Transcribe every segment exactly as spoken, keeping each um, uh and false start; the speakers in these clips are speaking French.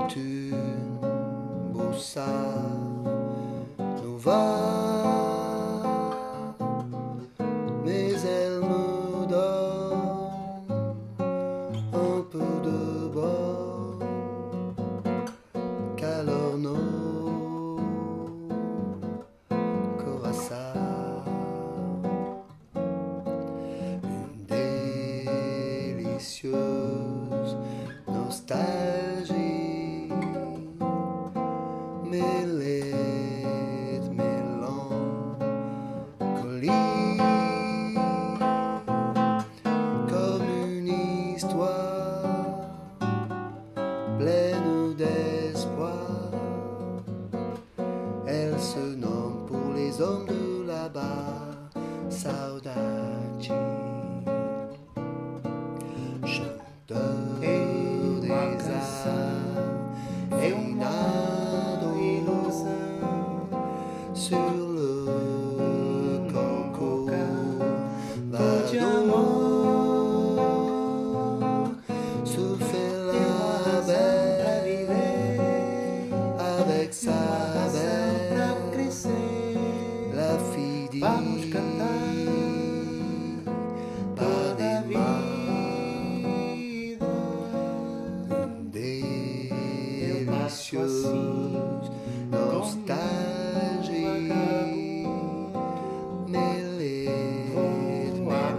une bossa nova, mais elle me donne un peu de bon calor no coração. Une délicieuse nostalgie mêlée de mélancolie, comme une histoire pleine d'espoir. Elle se nomme pour les hommes de là-bas Saudade, chanteur des âmes, finado sur le Corcovado, se fait la belle avec sa belle, la fille dit Vamos cantar toda a vida. Une délicieuse nostalgie mêlée de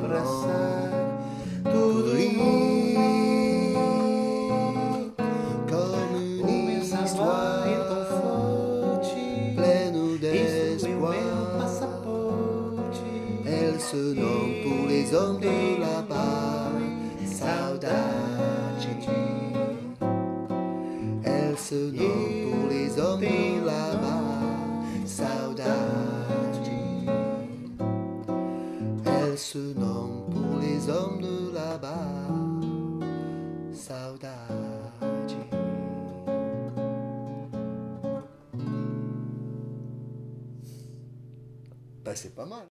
mélancolie, comme une histoire pleine d'espoir. Elle se nomme pour les hommes de là-bas Saudade. Elle se nomme pour les hommes de là-bas Saudade. Elle se nomme pour les hommes de là-bas Saudade. Bah c'est pas mal.